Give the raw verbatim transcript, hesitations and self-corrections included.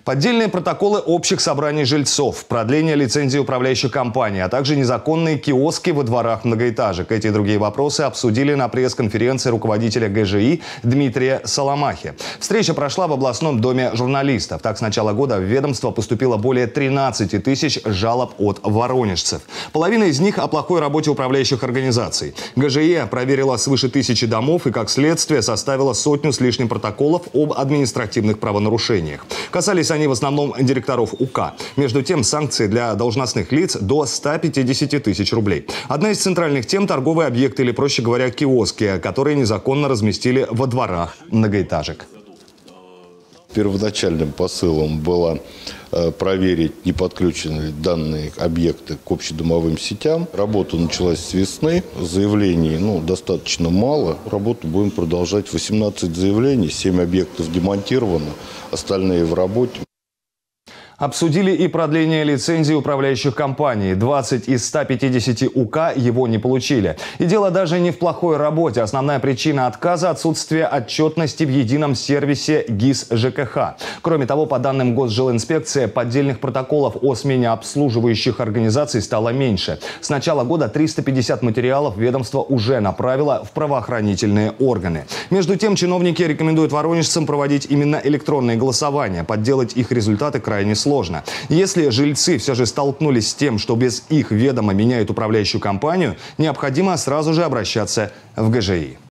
Поддельные протоколы общих собраний жильцов, продление лицензии управляющих компаний, а также незаконные киоски во дворах многоэтажек. Эти и другие вопросы обсудили на пресс-конференции руководителя ГЖИ Дмитрия Соломахи. Встреча прошла в областном доме журналистов. Так, с начала года в ведомство поступило более тринадцати тысяч жалоб от воронежцев. Половина из них о плохой работе управляющих организаций. ГЖИ проверила свыше тысячи домов и, как следствие, составила сотню с лишним протоколов об административных правонарушениях. Касались они в основном директоров УК. Между тем, санкции для должностных лиц до ста пятидесяти тысяч рублей. Одна из центральных тем – торговые объекты, или, проще говоря, киоски, которые незаконно разместили во дворах многоэтажек. Первоначальным посылом было проверить, не подключены ли данные объекты к общедомовым сетям. Работа началась с весны. Заявлений ну, достаточно мало. Работу будем продолжать. восемнадцать заявлений, семь объектов демонтировано, остальные в работе. Обсудили и продление лицензии управляющих компаний. двадцать из ста пятидесяти УК его не получили. И дело даже не в плохой работе. Основная причина отказа – отсутствие отчетности в едином сервисе ГИС ЖКХ. Кроме того, по данным Госжилинспекции, поддельных протоколов о смене обслуживающих организаций стало меньше. С начала года триста пятьдесят материалов ведомство уже направило в правоохранительные органы. Между тем, чиновники рекомендуют воронежцам проводить именно электронные голосования. Подделать их результаты крайне сложно. Сложно. Если жильцы все же столкнулись с тем, что без их ведома меняют управляющую компанию, необходимо сразу же обращаться в ГЖИ.